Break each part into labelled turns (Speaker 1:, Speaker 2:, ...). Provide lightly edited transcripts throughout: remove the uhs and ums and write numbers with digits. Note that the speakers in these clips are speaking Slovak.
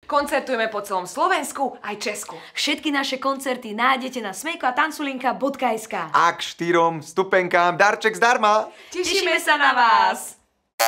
Speaker 1: Koncertujeme po celom Slovensku aj Česku.
Speaker 2: Všetky naše koncerty nájdete na smejkoatanculinka.sk.
Speaker 3: A k 4 stupenkám darček zdarma.
Speaker 1: Tešíme sa na vás!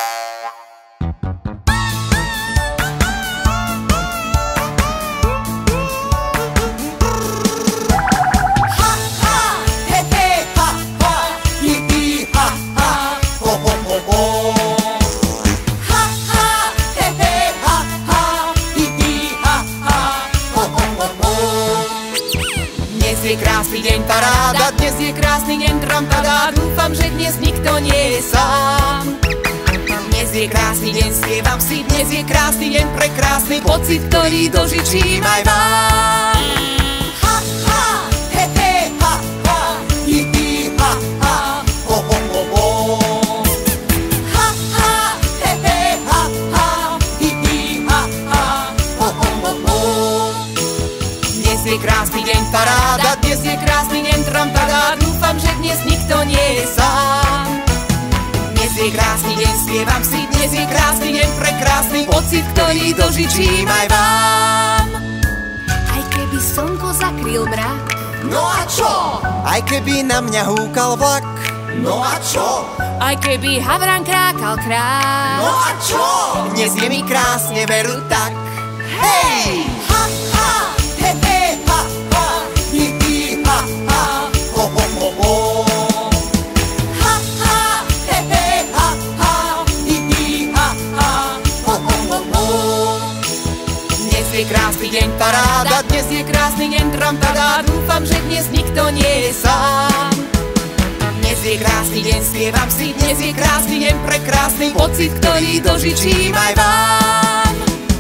Speaker 4: Dnes je krásny deň, paráda, dnes je krásny deň, trampada. Dúfam, že dnes nikto nie je sám. Dnes je krásny deň, spievam si, dnes je krásny deň, prekrásny pocit, ktorý dožičím aj vám. Ha, ha, he, he, ha, ha, hi, hi, ha, ha, ho, ho, ho, ho. Ha, ha, he, he, ha, ha, hi, hi, ha, ha, ho, ho, ho, ho. Dnes je krásny deň, paráda, dnes je krásny deň, trampada. Dúfam, že dnes nikto nie je sám. Dnes je krásny deň, spievam si, dnes je krásny deň, prekrásny pocit, ktorý dožičím aj vám.
Speaker 2: Aj keby slnko zakryl mrak,
Speaker 4: No a čo?
Speaker 3: Aj keby na mňa húkal vlak.
Speaker 4: No a čo?
Speaker 2: aj keby havran krákal krát.
Speaker 4: No a čo?
Speaker 3: Dnes je mi krásne, veru tak.
Speaker 4: Hej! Ha, ha, he, he, ha, ha, hi, hi, ha, ha, ho, ho, ho, ho. Ha, ha, he, he, ha, ha, hi, hi, ha, ha, ho, ho, ho, ho. Dnes je krásny deň, paráda, dnes je krásny deň, trampada. Dúfam, že dnes nikto nie je sám. Dnes je krásny deň, spievam si, dnes je krásny deň, prekrásny pocit, ktorý dožičím aj vám.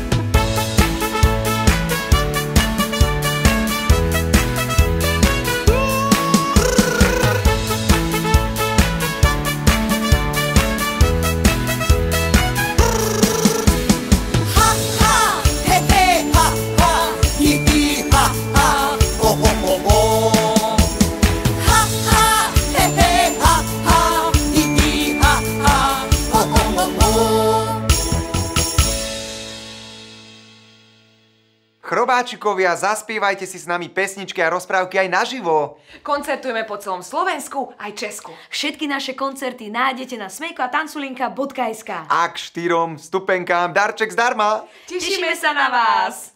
Speaker 3: Chrobáčikovia, zaspievajte si s nami pesničky a rozprávky aj naživo.
Speaker 1: Koncertujeme po celom Slovensku aj Česku.
Speaker 2: Všetky naše koncerty nájdete na smejkoatanculinka.sk.
Speaker 3: A k 4 stupenkám darček zdarma.
Speaker 1: Tešíme sa na vás!